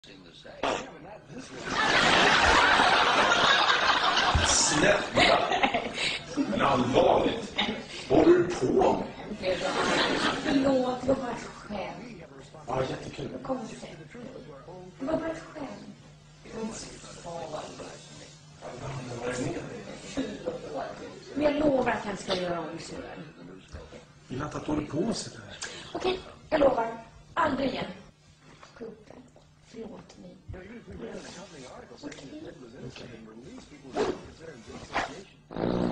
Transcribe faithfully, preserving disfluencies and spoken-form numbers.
Snälla! Men allvarligt! Vad håller du på med? Förlåt, det var bara ett skämt. Ja, jättekul. Kom och se. Det var bara ett skämt. Men jag lovar att han ska göra om sig. Jag vill inte att du håller på sig där. Okej, jag lovar. Aldrig igen. Kuppen, förlåt mig. Okej.